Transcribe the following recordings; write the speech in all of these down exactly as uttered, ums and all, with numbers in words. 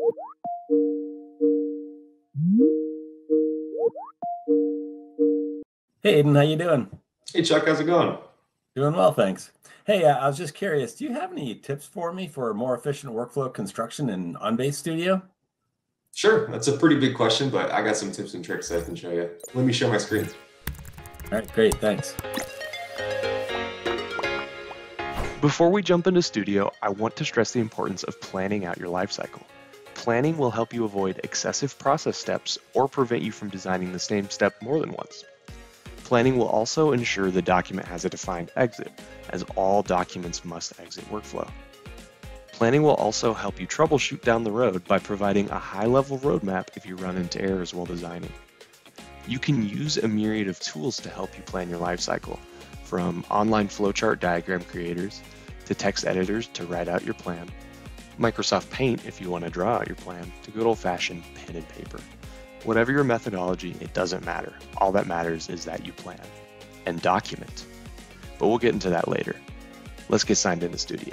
Hey Aiden, how you doing? Hey Chuck, how's it going? Doing well, thanks. Hey, uh, I was just curious, do you have any tips for me for a more efficient workflow construction in OnBase Studio? Sure, that's a pretty big question, but I got some tips and tricks I can show you. Let me share my screen. All right, great, thanks. Before we jump into Studio, I want to stress the importance of planning out your lifecycle. Planning will help you avoid excessive process steps or prevent you from designing the same step more than once. Planning will also ensure the document has a defined exit, as all documents must exit workflow. Planning will also help you troubleshoot down the road by providing a high-level roadmap if you run into errors while designing. You can use a myriad of tools to help you plan your lifecycle, from online flowchart diagram creators to text editors to write out your plan, Microsoft Paint if you want to draw out your plan, to good old-fashioned pen and paper. Whatever your methodology, it doesn't matter. All that matters is that you plan and document. But we'll get into that later. Let's get signed into Studio.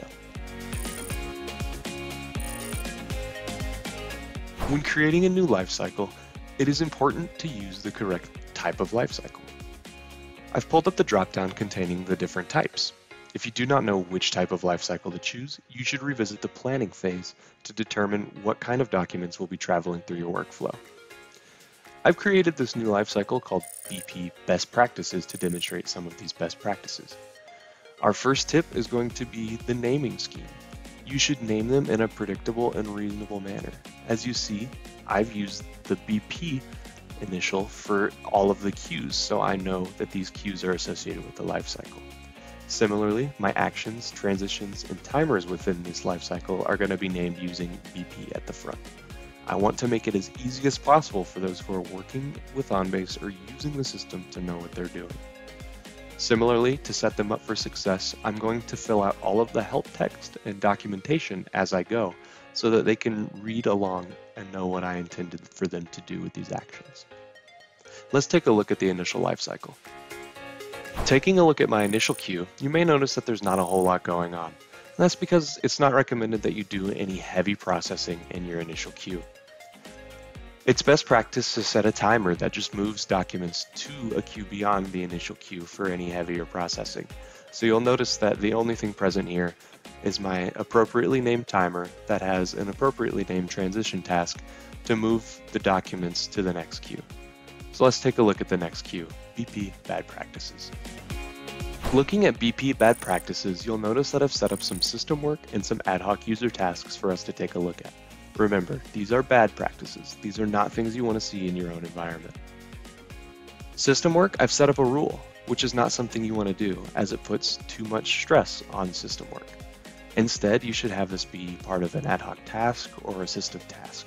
When creating a new lifecycle, it is important to use the correct type of lifecycle. I've pulled up the dropdown containing the different types. If you do not know which type of lifecycle to choose, you should revisit the planning phase to determine what kind of documents will be traveling through your workflow. I've created this new lifecycle called B P Best Practices to demonstrate some of these best practices. Our first tip is going to be the naming scheme. You should name them in a predictable and reasonable manner. As you see, I've used the B P initial for all of the queues, so I know that these queues are associated with the lifecycle. Similarly, my actions, transitions, and timers within this lifecycle are going to be named using B P at the front. I want to make it as easy as possible for those who are working with OnBase or using the system to know what they're doing. Similarly, to set them up for success, I'm going to fill out all of the help text and documentation as I go so that they can read along and know what I intended for them to do with these actions. Let's take a look at the initial lifecycle. Taking a look at my initial queue, you may notice that there's not a whole lot going on. And that's because it's not recommended that you do any heavy processing in your initial queue. It's best practice to set a timer that just moves documents to a queue beyond the initial queue for any heavier processing. So you'll notice that the only thing present here is my appropriately named timer that has an appropriately named transition task to move the documents to the next queue. So let's take a look at the next queue, B P Bad Practices. Looking at B P Bad Practices, you'll notice that I've set up some system work and some ad hoc user tasks for us to take a look at. Remember, these are bad practices. These are not things you want to see in your own environment. System work, I've set up a rule, which is not something you want to do as it puts too much stress on system work. Instead, you should have this be part of an ad hoc task or a system task.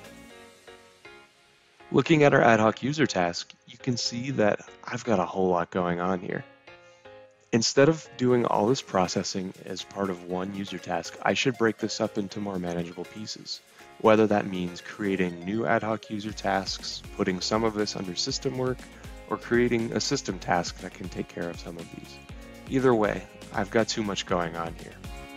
Looking at our ad hoc user task, you can see that I've got a whole lot going on here. Instead of doing all this processing as part of one user task, I should break this up into more manageable pieces. Whether that means creating new ad hoc user tasks, putting some of this under system work, or creating a system task that can take care of some of these. Either way, I've got too much going on here.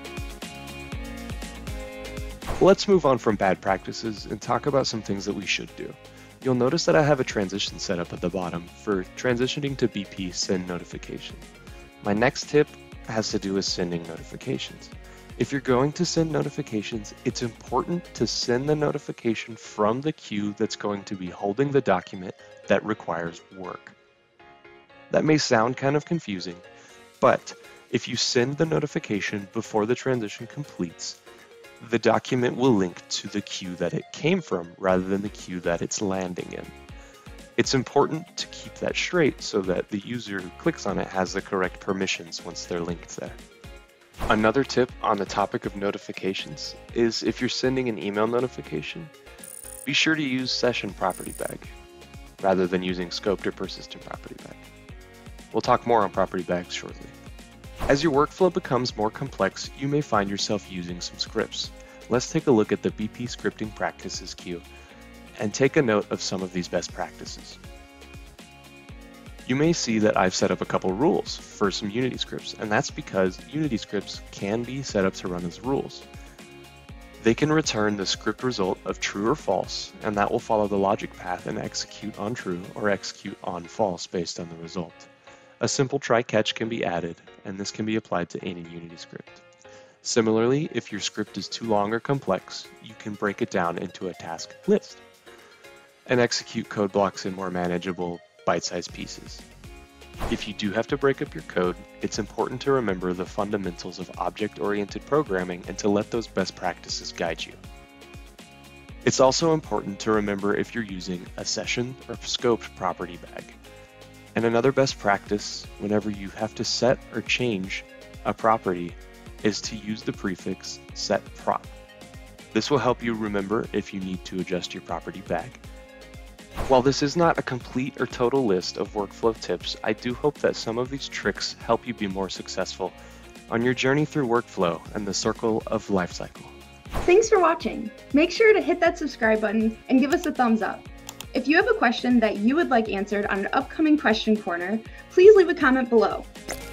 Let's move on from bad practices and talk about some things that we should do. You'll notice that I have a transition set up at the bottom for transitioning to B P send notification. My next tip has to do with sending notifications. If you're going to send notifications, it's important to send the notification from the queue that's going to be holding the document that requires work. That may sound kind of confusing, but if you send the notification before the transition completes, the document will link to the queue that it came from rather than the queue that it's landing in. It's important to keep that straight so that the user who clicks on it has the correct permissions once they're linked there. Another tip on the topic of notifications is if you're sending an email notification, be sure to use session property bag rather than using scoped or persistent property bag. We'll talk more on property bags shortly. As your workflow becomes more complex, you may find yourself using some scripts. Let's take a look at the B P scripting practices queue and take a note of some of these best practices. You may see that I've set up a couple rules for some Unity scripts, and that's because Unity scripts can be set up to run as rules. They can return the script result of true or false, and that will follow the logic path and execute on true or execute on false based on the result. A simple try-catch can be added, and this can be applied to any Unity script. Similarly, if your script is too long or complex, you can break it down into a task list and execute code blocks in more manageable, bite-sized pieces. If you do have to break up your code, it's important to remember the fundamentals of object-oriented programming and to let those best practices guide you. It's also important to remember if you're using a session or scoped property bag. And another best practice, whenever you have to set or change a property, is to use the prefix setProp. This will help you remember if you need to adjust your property bag. While this is not a complete or total list of workflow tips, I do hope that some of these tricks help you be more successful on your journey through workflow and the circle of lifecycle. Thanks for watching. Make sure to hit that subscribe button and give us a thumbs up. If you have a question that you would like answered on an upcoming question corner, please leave a comment below.